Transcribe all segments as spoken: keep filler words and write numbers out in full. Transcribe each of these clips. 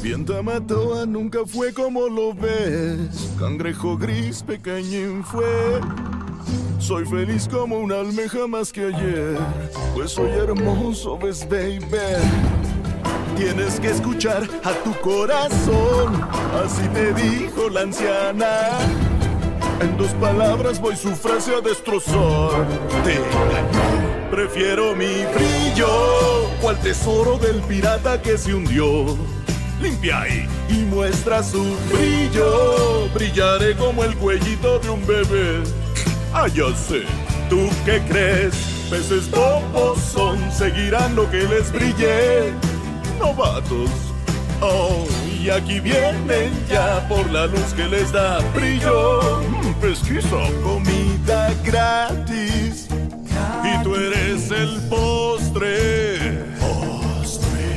Quien te mató nunca fue como lo ves. Cangrejo gris pequeñín fue. Soy feliz como una almeja más que ayer, pues soy hermoso, ves, baby. Tienes que escuchar a tu corazón, así te dijo la anciana. En dos palabras voy su frase a destrozar. Te engañó. Prefiero mi brillo, cual tesoro del pirata que se hundió. Limpia ahí y muestra su brillo. Brillaré como el cuellito de un bebé. Ah, ya sé, ¿tú qué crees? Peces bobos son, seguirán lo que les brille. Novatos, oh, y aquí vienen ya por la luz que les da brillo. Mm, pesquisa, comida gratis, y tú eres el postre. Postre.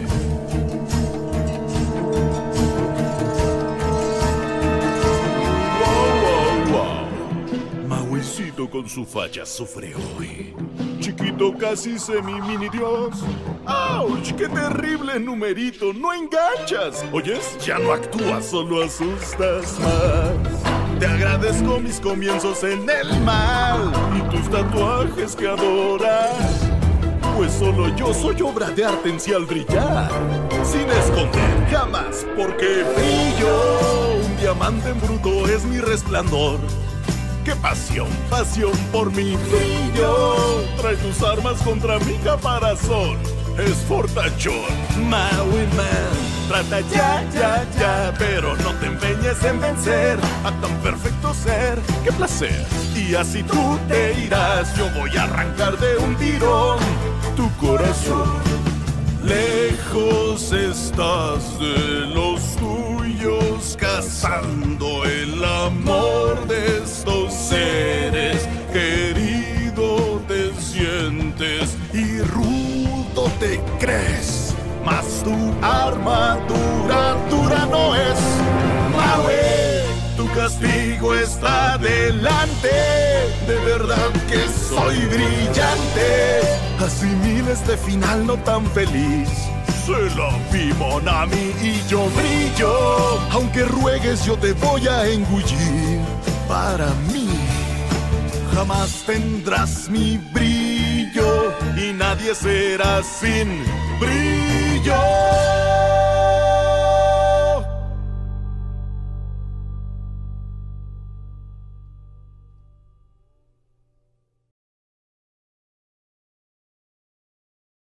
Wow, wow, wow. Mahuicito con su facha sufre hoy. Chiquito casi semi-mini dios. ¡Auch! ¡Qué terrible numerito! ¡No enganchas! ¿Oyes? Ya no actúas, solo asustas más. Te agradezco mis comienzos en el mal y tus tatuajes que adoras, pues solo yo soy obra de arte en sí al brillar, sin esconder jamás, porque brillo. Un diamante en bruto es mi resplandor. ¡Qué pasión, pasión por mi brillo! Trae tus armas contra mi caparazón. Es fortachón, Maui Man. Trata ya, ya, ya, pero no te empeñes en vencer a tan perfecto ser. ¡Qué placer! Y así tú te irás. Yo voy a arrancar de un tirón tu corazón. Lejos estás de los tuyos, cazando el amor de estos seres. Querido te sientes y rudo te crees, mas tu armadura dura no es. Maui, tu castigo está delante. De verdad que soy brillante. Asimila este final no tan feliz. Se la vi, Monami, y yo brillo. Aunque ruegues yo te voy a engullir. Para mí jamás tendrás mi brillo y nadie será sin brillo.